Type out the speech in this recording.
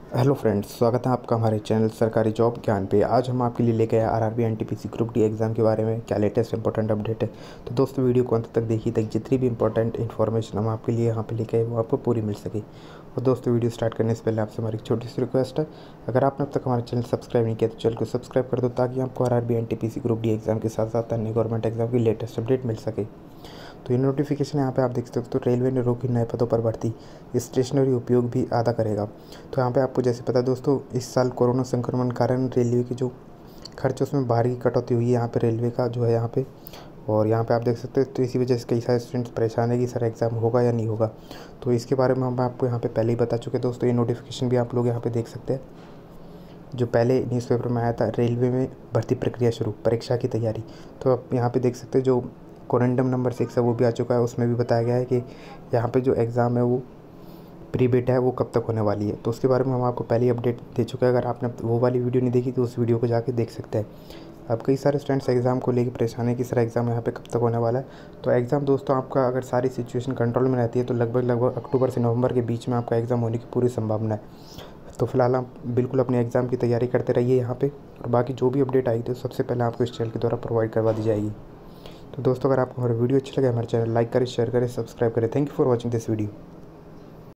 Hello friends, स्वागत है आपका हमारे चैनल सरकारी जॉब ज्ञान पे। आज हम आपके लिए लेके आए RRB NTPC group D exam के बारे में क्या लेटेस्ट इंपॉर्टेंट अपडेट है। तो दोस्तों, वीडियो को अंत तक देखिए ताकि जितनी भी इंपॉर्टेंट इन्फॉर्मेशन हम आपके लिए यहाँ पे लेके आए वो आपको पूरी मिल सके। और दोस्तों, वीडियो स्टार्ट करने से पहले आपसे हमारी एक छोटी सी रिक्वेस्ट है, अगर आपने अब तक हमारे चैनल सब्सक्राइब नहीं किया तो चैनल को सब्सक्राइब कर दो ताकि आपको RRB NTPC group D exam के साथ साथ अन्य गवर्नमेंट एग्जाम की लेटेस्ट अपडेट मिल सके। तो ये नोटिफिकेशन यहाँ पे आप देख सकते हो। तो रेलवे ने रोकी नए पदों पर भर्ती, स्टेशनरी उपयोग भी आधा करेगा। तो यहाँ पे आपको जैसे पता है दोस्तों, इस साल कोरोना संक्रमण के कारण रेलवे की जो खर्च उसमें भारी कटौती हुई है यहाँ पे रेलवे का जो है यहाँ पे। और यहाँ पे आप देख सकते हो, तो इसी वजह से कई सारे स्टूडेंट्स परेशान है कि सर एग्ज़ाम होगा या नहीं होगा। तो इसके बारे में हम आपको यहाँ पे पहले ही बता चुके हैं दोस्तों। ये नोटिफिकेशन भी आप लोग यहाँ पे देख सकते हैं, जो पहले न्यूज़पेपर में आया था। रेलवे में भर्ती प्रक्रिया शुरू, परीक्षा की तैयारी। तो आप यहाँ पे देख सकते हैं, जो कोरेंडम नंबर 6 है वो भी आ चुका है। उसमें भी बताया गया है कि यहाँ पे जो एग्ज़ाम है वो प्री बिट है वो कब तक होने वाली है। तो उसके बारे में हम आपको पहले ही अपडेट दे चुके हैं। अगर आपने वो वाली वीडियो नहीं देखी तो उस वीडियो को जाके देख सकते हैं। अब कई सारे स्टूडेंट्स एग्ज़ाम को लेकर परेशान है कि सर एग्ज़ाम यहाँ पे कब तक होने वाला है। तो एग्ज़ाम दोस्तों आपका, अगर सारी सिचुएशन कंट्रोल में रहती है तो लगभग अक्टूबर से नवंबर के बीच में आपका एग्ज़ाम होने की पूरी संभावना है। तो फिलहाल आप बिल्कुल अपने एग्ज़ाम की तैयारी करते रहिए यहाँ पे। और बाकी जो भी अपडेट आई तो सबसे पहले आपको इस चैनल के द्वारा प्रोवाइड करवा दी जाएगी। तो दोस्तों, अगर आपको हमारा वीडियो अच्छा लगे, हमारे चैनल लाइक करें, शेयर करें, सब्सक्राइब करें। Thank you for watching this video.